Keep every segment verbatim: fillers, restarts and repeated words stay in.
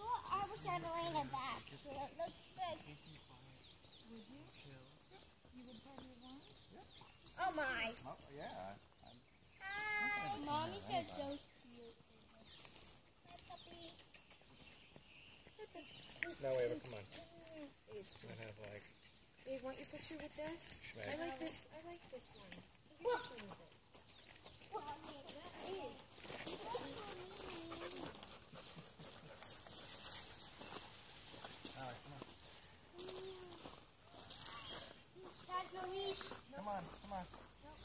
thought I was settling it back, so it looks like. Would you? You would part your wine? Oh my. Oh, yeah. Hi. Mommy said so cute. Hi, puppy. No, Ava, come on. I have like. Dave, want your picture with this? Schmeg. I like this. I like this one. What? Alright, come on. Guys, no leash. Come on, come on.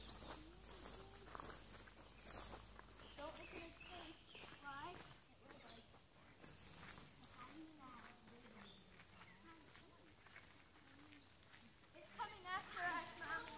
Don't look at his face. Why? It's coming after us, Mommy.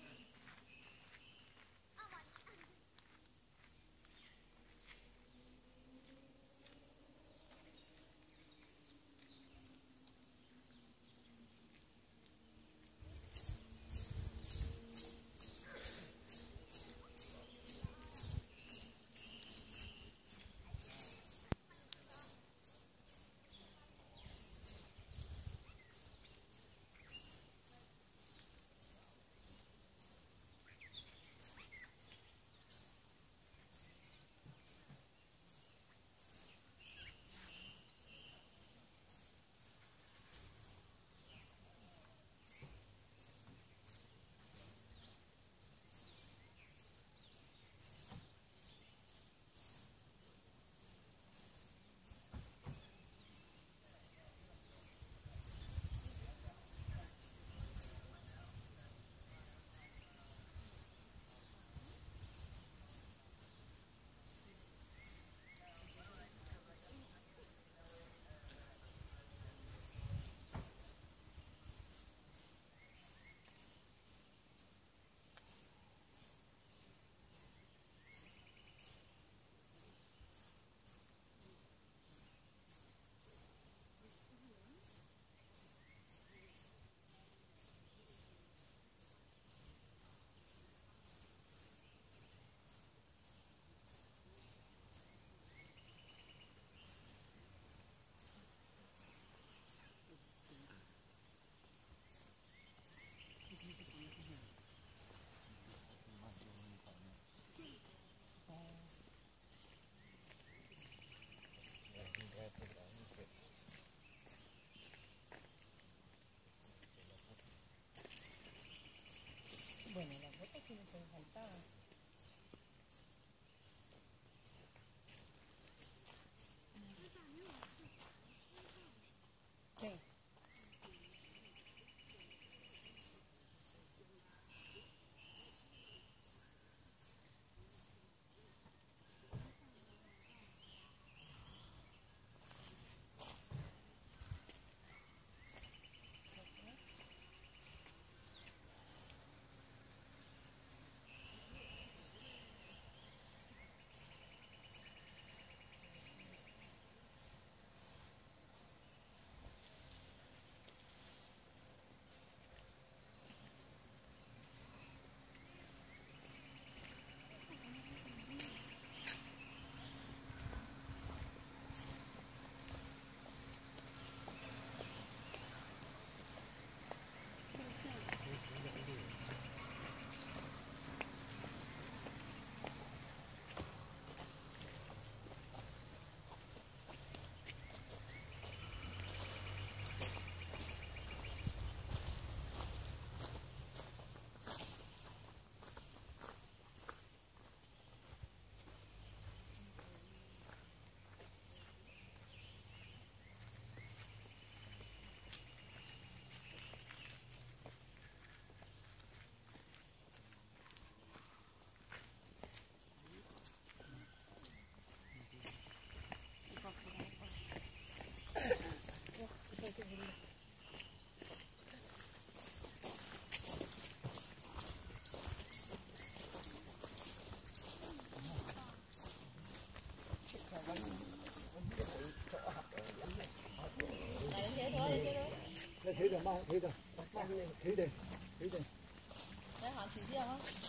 Bueno, las botas sí me pueden faltar. Sí. Thế được mang, thế được, mang lên, thế đây, thế đây. Để họ xịt đi không?